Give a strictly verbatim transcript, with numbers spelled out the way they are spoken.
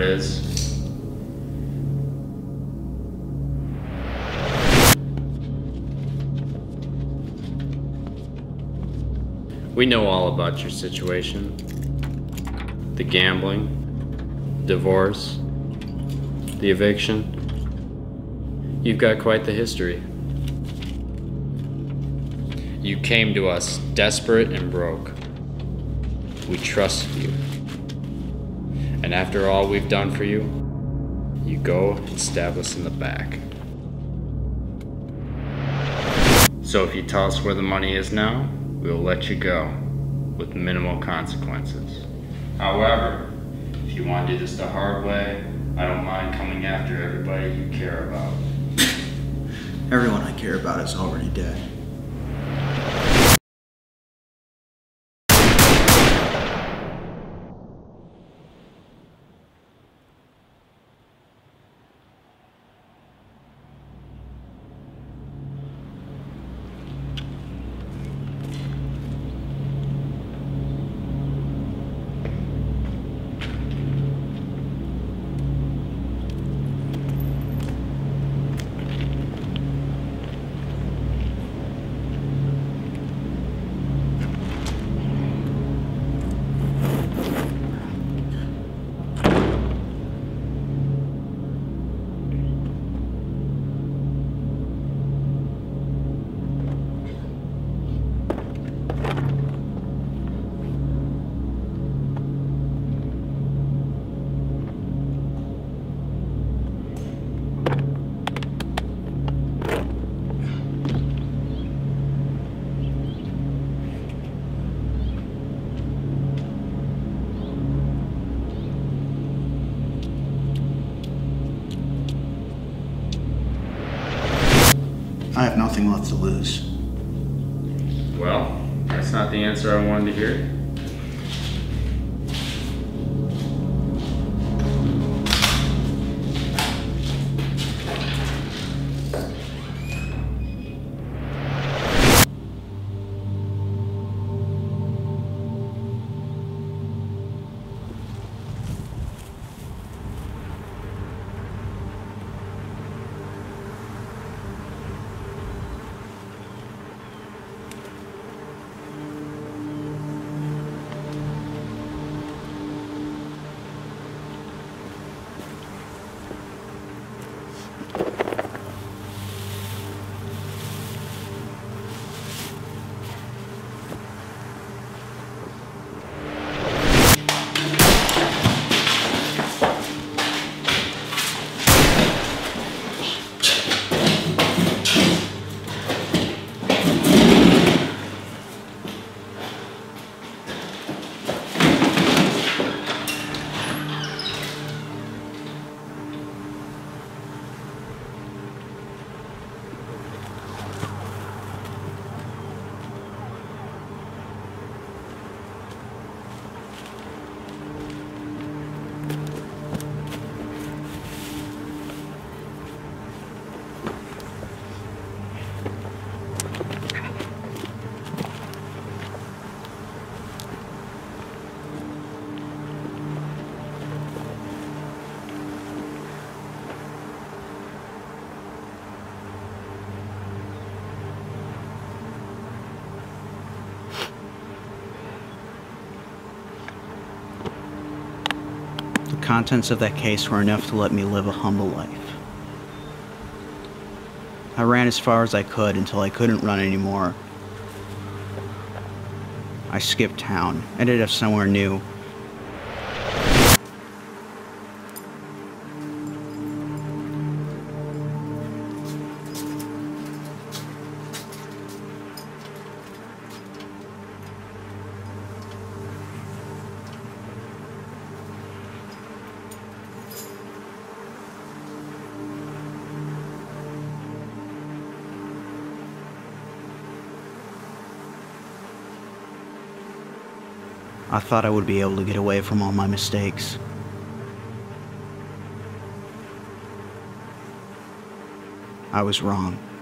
is. We know all about your situation. The gambling, divorce, the eviction. You've got quite the history. You came to us desperate and broke. We trusted you. And after all we've done for you, you go and stab us in the back. So if you tell us where the money is now, we'll let you go with minimal consequences. However, if you want to do this the hard way, I don't mind coming after everybody you care about. Everyone I care about is already dead. I have nothing left to lose. Well, that's not the answer I wanted to hear. The contents of that case were enough to let me live a humble life. I ran as far as I could until I couldn't run anymore. I skipped town, ended up somewhere new. I thought I would be able to get away from all my mistakes. I was wrong.